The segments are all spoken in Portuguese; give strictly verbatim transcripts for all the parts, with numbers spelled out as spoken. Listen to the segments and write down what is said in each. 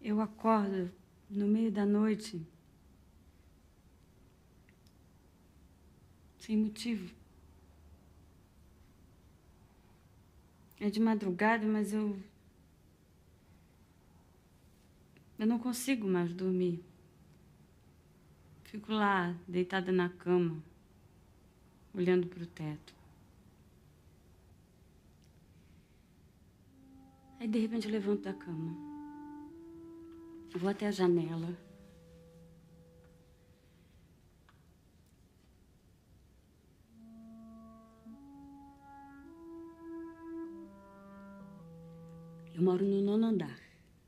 Eu acordo no meio da noite, sem motivo. É de madrugada, mas eu... Eu não consigo mais dormir. Fico lá, deitada na cama, olhando para o teto. Aí, de repente, eu levanto da cama. Vou até a janela. Eu moro no nono andar.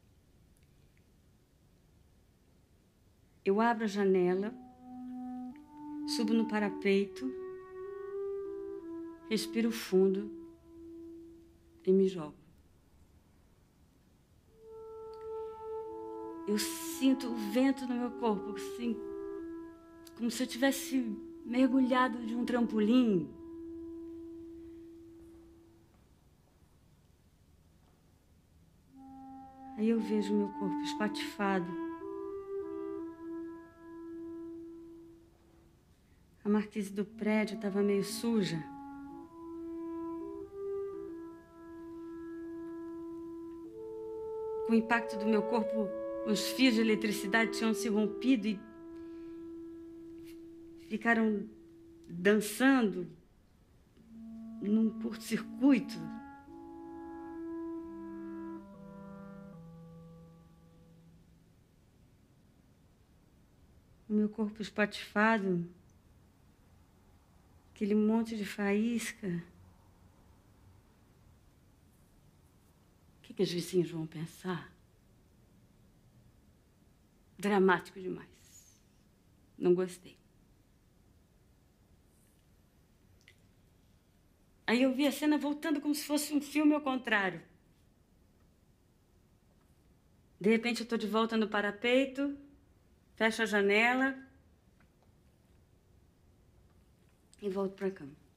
Eu abro a janela, subo no parapeito, respiro fundo e me jogo. Eu sinto o vento no meu corpo, assim, como se eu tivesse mergulhado de um trampolim. Aí eu vejo meu corpo espatifado. A marquise do prédio estava meio suja. Com o impacto do meu corpo, os fios de eletricidade tinham se rompido e ficaram dançando num curto-circuito. O meu corpo espatifado, aquele monte de faísca. O que, que os vizinhos vão pensar? Dramático demais. Não gostei. Aí eu vi a cena voltando como se fosse um filme ao contrário. De repente eu tô de volta no parapeito, fecho a janela e volto pra cama.